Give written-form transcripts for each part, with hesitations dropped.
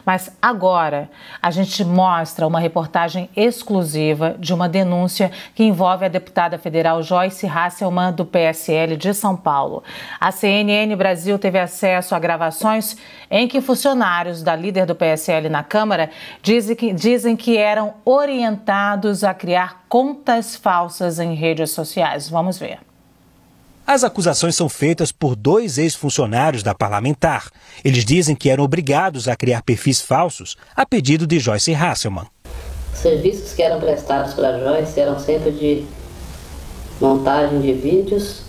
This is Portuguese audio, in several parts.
Mas agora a gente mostra uma reportagem exclusiva de uma denúncia que envolve a deputada federal Joyce Hasselmann, do PSL de São Paulo. A CNN Brasil teve acesso a gravações em que funcionários da líder do PSL na Câmara dizem que eram orientados a criar contas falsas em redes sociais. Vamos ver. As acusações são feitas por 2 ex-funcionários da parlamentar. Eles dizem que eram obrigados a criar perfis falsos a pedido de Joyce Hasselmann. Os serviços que eram prestados para Joyce eram sempre de montagem de vídeos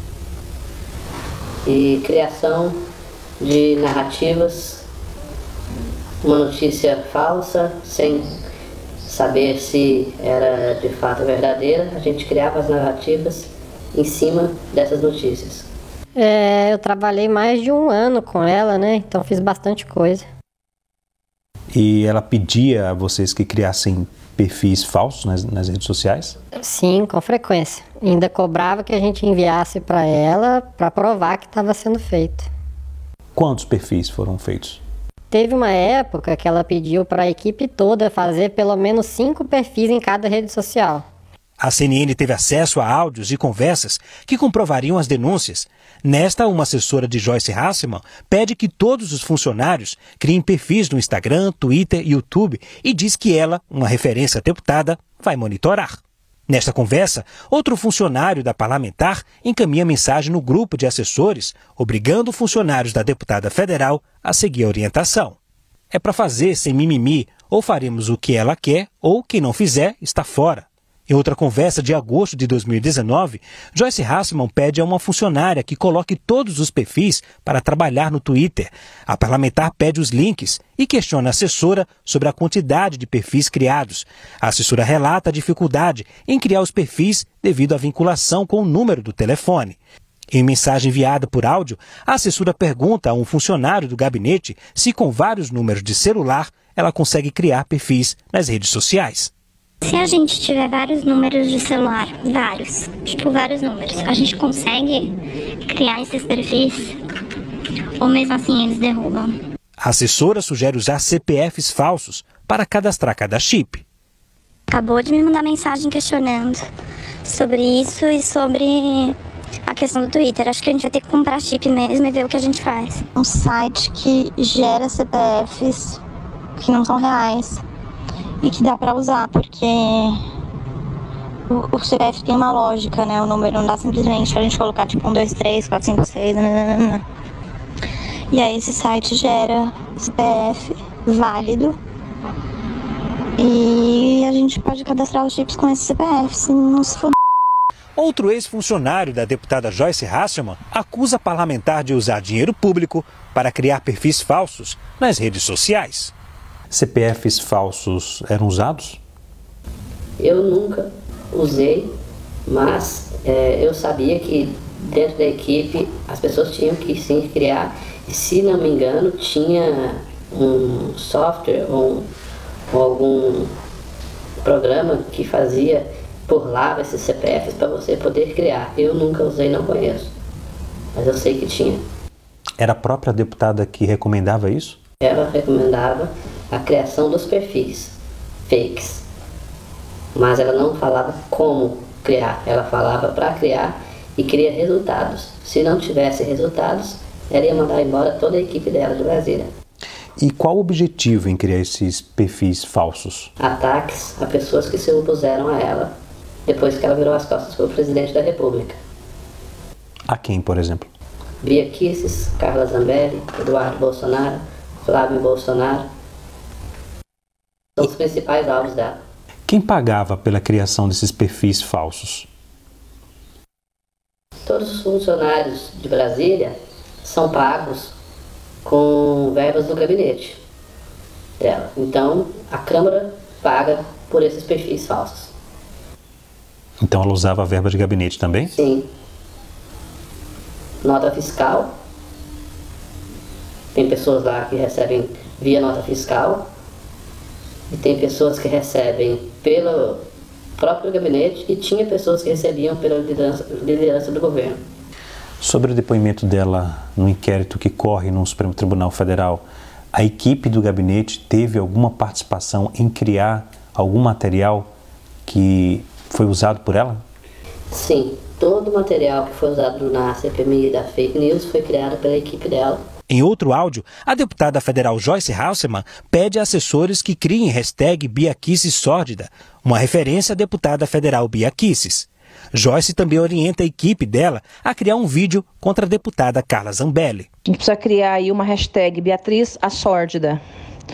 e criação de narrativas, uma notícia falsa, sem saber se era de fato verdadeira. A gente criava as narrativas em cima dessas notícias. Eu trabalhei mais de 1 ano com ela, né? Então fiz bastante coisa. E ela pedia a vocês que criassem perfis falsos nas redes sociais? Sim, com frequência. Ainda cobrava que a gente enviasse para ela para provar que estava sendo feito. Quantos perfis foram feitos? Teve uma época que ela pediu para a equipe toda fazer pelo menos 5 perfis em cada rede social. A CNN teve acesso a áudios e conversas que comprovariam as denúncias. Nesta, uma assessora de Joyce Hasselmann pede que todos os funcionários criem perfis no Instagram, Twitter e YouTube e diz que ela, uma referência deputada, vai monitorar. Nesta conversa, outro funcionário da parlamentar encaminha mensagem no grupo de assessores, obrigando funcionários da deputada federal a seguir a orientação. É para fazer sem mimimi, ou faremos o que ela quer, ou quem não fizer está fora. Em outra conversa de agosto de 2019, Joyce Hasselmann pede a uma funcionária que coloque todos os perfis para trabalhar no Twitter. A parlamentar pede os links e questiona a assessora sobre a quantidade de perfis criados. A assessora relata a dificuldade em criar os perfis devido à vinculação com o número do telefone. Em mensagem enviada por áudio, a assessora pergunta a um funcionário do gabinete se com vários números de celular ela consegue criar perfis nas redes sociais. Se a gente tiver vários números de celular, vários números, a gente consegue criar esses perfis? Ou mesmo assim eles derrubam? A assessora sugere usar CPFs falsos para cadastrar cada chip. Acabou de me mandar mensagem questionando sobre isso e sobre a questão do Twitter. Acho que a gente vai ter que comprar chip mesmo e ver o que a gente faz. Um site que gera CPFs que não são reais. E que dá pra usar, porque o CPF tem uma lógica, né? O número não dá simplesmente pra gente colocar tipo 1, 2, 3, 4, 5, 6, nananana. E aí esse site gera CPF válido e a gente pode cadastrar os chips com esse CPF, se não se for. Outro ex-funcionário da deputada Joyce Hasselmann acusa a parlamentar de usar dinheiro público para criar perfis falsos nas redes sociais. CPFs falsos eram usados? Eu nunca usei, mas eu sabia que dentro da equipe as pessoas tinham que sim criar, e se não me engano tinha um software ou algum programa que burlava esses CPFs para você poder criar. Eu nunca usei, não conheço, mas eu sei que tinha. Era a própria deputada que recomendava isso? Ela recomendava a criação dos perfis fakes, mas ela não falava como criar, ela falava para criar e cria resultados. Se não tivesse resultados, ela ia mandar embora toda a equipe dela de Brasília. E qual o objetivo em criar esses perfis falsos? Ataques a pessoas que se opuseram a ela depois que ela virou as costas para o presidente da República. A quem, por exemplo? Bia Kicis, Carla Zambelli, Eduardo Bolsonaro, Flávio Bolsonaro. São os principais alvos dela. Quem pagava pela criação desses perfis falsos? Todos os funcionários de Brasília são pagos com verbas do gabinete dela. Então, a Câmara paga por esses perfis falsos. Então ela usava a verba de gabinete também? Sim. Nota fiscal. Tem pessoas lá que recebem via nota fiscal. E tem pessoas que recebem pelo próprio gabinete e tinha pessoas que recebiam pela liderança do governo. Sobre o depoimento dela no inquérito que corre no Supremo Tribunal Federal, A equipe do gabinete teve alguma participação em criar algum material que foi usado por ela? Sim, todo o material que foi usado na CPMI da fake news foi criado pela equipe dela. Em outro áudio, a deputada federal Joyce Hasselmann pede a assessores que criem hashtag Bia Kicis Sórdida, uma referência à deputada federal Bia Kicis. Joyce também orienta a equipe dela a criar um vídeo contra a deputada Carla Zambelli. A gente precisa criar aí uma hashtag Beatriz a Sórdida.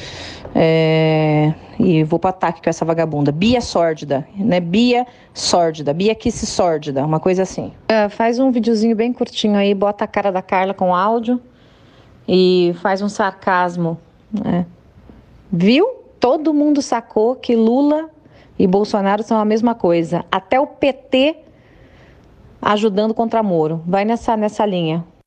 E vou para ataque com essa vagabunda. Bia Sórdida, né? Bia Sórdida, Bia Kicis Sórdida, uma coisa assim. Faz um videozinho bem curtinho aí, bota a cara da Carla com áudio e faz um sarcasmo, né? Viu? Todo mundo sacou que Lula e Bolsonaro são a mesma coisa. Até o PT ajudando contra Moro. Vai nessa linha.